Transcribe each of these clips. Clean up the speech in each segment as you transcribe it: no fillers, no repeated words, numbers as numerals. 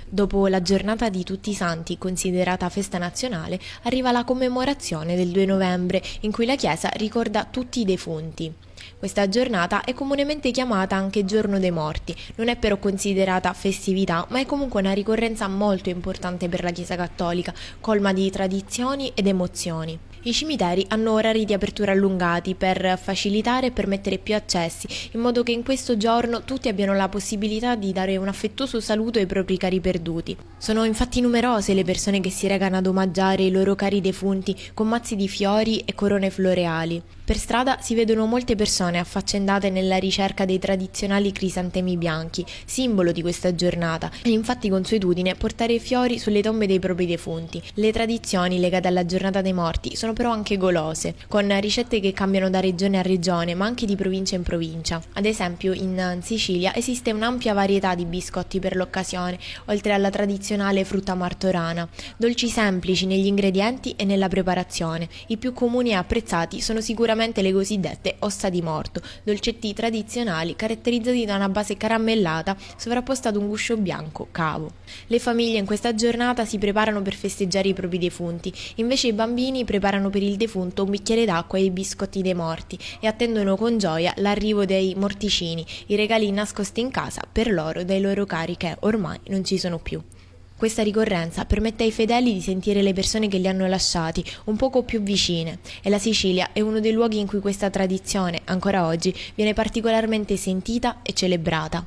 Dopo la giornata di Tutti i Santi, considerata festa nazionale, arriva la commemorazione del 2 novembre, in cui la Chiesa ricorda tutti i defunti. Questa giornata è comunemente chiamata anche Giorno dei Morti, non è però considerata festività, ma è comunque una ricorrenza molto importante per la Chiesa Cattolica, colma di tradizioni ed emozioni. I cimiteri hanno orari di apertura allungati per facilitare e permettere più accessi, in modo che in questo giorno tutti abbiano la possibilità di dare un affettuoso saluto ai propri cari perduti. Sono infatti numerose le persone che si recano ad omaggiare i loro cari defunti con mazzi di fiori e corone floreali. Per strada si vedono molte persone affaccendate nella ricerca dei tradizionali crisantemi bianchi, simbolo di questa giornata. È infatti consuetudine portare fiori sulle tombe dei propri defunti. Le tradizioni legate alla giornata dei morti sono però anche golose, con ricette che cambiano da regione a regione, ma anche di provincia in provincia. Ad esempio, in Sicilia esiste un'ampia varietà di biscotti per l'occasione, oltre alla tradizionale frutta martorana. Dolci semplici negli ingredienti e nella preparazione. I più comuni e apprezzati sono sicuramente le cosiddette ossa di morto, dolcetti tradizionali caratterizzati da una base caramellata sovrapposta ad un guscio bianco, cavo. Le famiglie in questa giornata si preparano per festeggiare i propri defunti, invece i bambini preparano per il defunto un bicchiere d'acqua e i biscotti dei morti e attendono con gioia l'arrivo dei morticini, i regali nascosti in casa per loro dai loro cari che ormai non ci sono più. Questa ricorrenza permette ai fedeli di sentire le persone che li hanno lasciati un poco più vicine e la Sicilia è uno dei luoghi in cui questa tradizione, ancora oggi, viene particolarmente sentita e celebrata.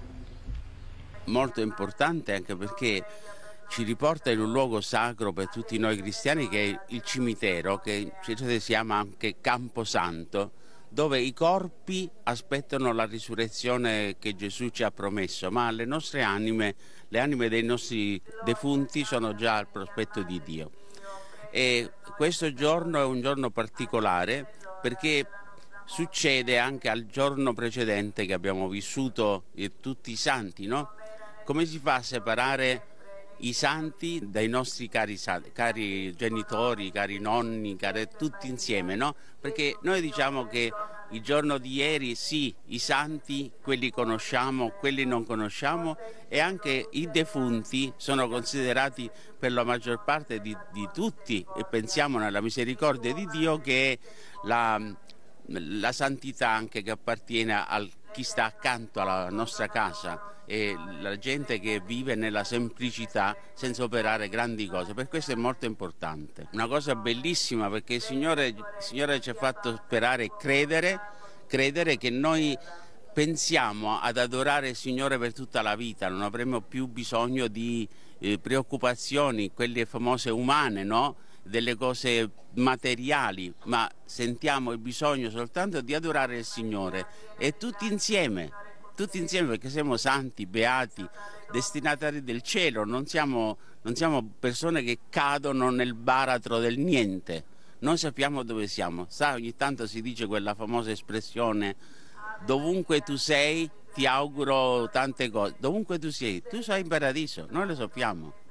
Molto importante anche perché ci riporta in un luogo sacro per tutti noi cristiani che è il cimitero, che si chiama anche Camposanto, dove i corpi aspettano la risurrezione che Gesù ci ha promesso, ma le nostre anime, le anime dei nostri defunti sono già al prospetto di Dio. E questo giorno è un giorno particolare perché succede anche al giorno precedente che abbiamo vissuto tutti i santi, no? Come si fa a separare i santi dai nostri cari genitori, cari nonni, tutti insieme, no? Perché noi diciamo che il giorno di ieri sì, i santi, quelli conosciamo, quelli non conosciamo e anche i defunti sono considerati per la maggior parte di tutti e pensiamo nella misericordia di Dio che è la santità anche che appartiene a chi sta accanto alla nostra casa e la gente che vive nella semplicità senza operare grandi cose. Per questo è molto importante. Una cosa bellissima perché il Signore ci ha fatto sperare e credere che noi pensiamo ad adorare il Signore per tutta la vita, non avremo più bisogno di preoccupazioni, quelle famose umane, no? Delle cose materiali, ma sentiamo il bisogno soltanto di adorare il Signore e tutti insieme perché siamo santi, beati, destinatari del cielo, non siamo persone che cadono nel baratro del niente, noi sappiamo dove siamo. Ogni tanto si dice quella famosa espressione: dovunque tu sei ti auguro tante cose, dovunque tu sei in paradiso, noi lo sappiamo.